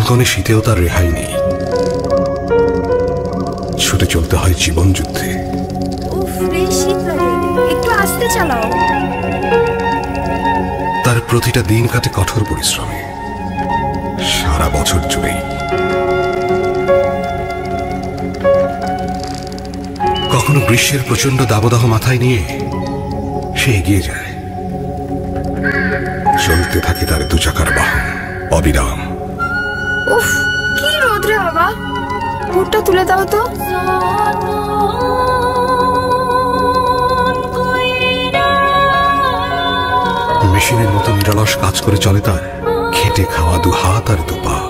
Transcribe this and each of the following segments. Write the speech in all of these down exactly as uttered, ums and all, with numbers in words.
কনকনে শীতেও তার রেহাই নেই, ছুটে চলতে হয় জীবন যুদ্ধে। উফ রে, শীত লাগে, একটু আস্তে চালাও। তার প্রতিটা দিন কাটে কঠোর পরিশ্রমে, সারা বছর জুড়েই। কখনো গ্রীষ্মের প্রচন্ড দাবদাহ মাথায় নিয়ে সে এগিয়ে যায়, চলতে থাকে তার দু চাকার বাহন অবিরাম। উফ কি রোদ রে বাবা, হুডটা তুলে দাও তো। মেশিনের মতো নিরলস কাজ করে চলে তার খেটে খাওয়া দু হাত আর দু পা।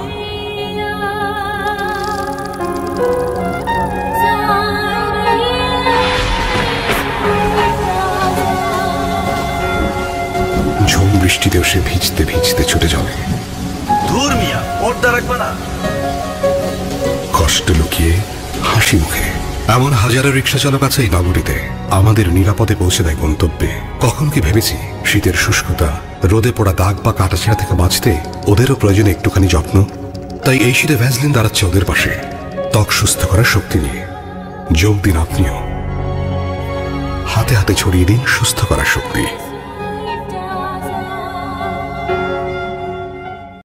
ঝুম বৃষ্টিতেও সে ভিজতে ভিজতে ছুটে চলে। ধুর মিয়া, পর্দা রাখবে না। কষ্ট লুকিয়ে হাসি মুখে এমন হাজারো রিক্সা চালক আছে এই নগরীতে, আমাদের নিরাপদে পৌঁছে দেয় গন্তব্যে। কখন কি ভেবেছি শীতের শুষ্কতা, রোদে পড়া দাগ বা কাটাছেঁড়া থেকে বাঁচতে ওদেরও প্রয়োজন একটুখানি যত্ন। তাই এই শীতে ভ্যাসলিন দাঁড়াচ্ছে ওদের পাশে, ত্বক সুস্থ করার শক্তি নিয়ে। যোগ দিন আপনিও, হাতে হাতে ছড়িয়ে দিন সুস্থ করার শক্তি।